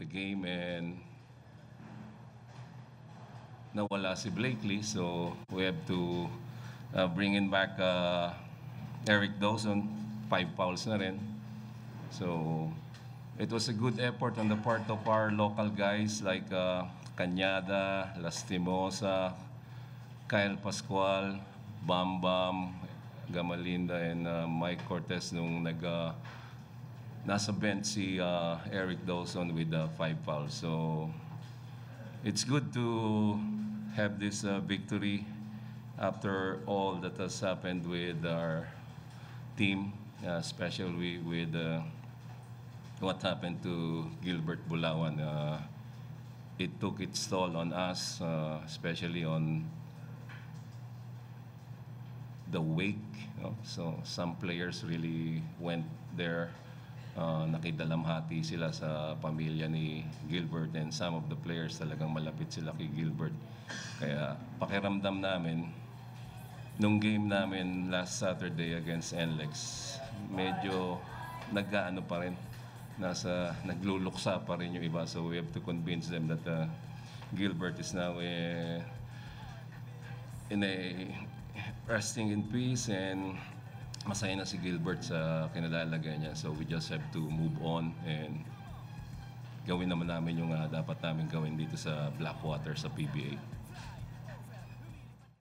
the game, and nawala si Blakely, so we have to bring in back Eric Dawson. 5 fouls na rin. So it was a good effort on the part of our local guys like Cañada, Lastimosa, Kyle Pascual, Bam Bam, Gamalinda, and Mike Cortez nung nasa bench si Eric Dawson with 5 fouls. So it's good to have this victory after all that has happened with our team, especially with what happened to Gilbert Bulawan. It took its toll on us, especially on the wake. So some players really went there. Nakidalamhati sila sa pamilya ni Gilbert, and some of the players talagang malapit sila kay Gilbert. Kaya pakiramdam namin, nung game namin last Saturday against NLEX, medyo nag-aano pa rin, nagluluksa pa rin yung iba. So we have to convince them that Gilbert is now resting in peace, and masaya na si Gilbert sa kinalalagay niya. So we just have to move on and gawin naman namin yung dapat namin gawin dito sa Blackwater sa PBA.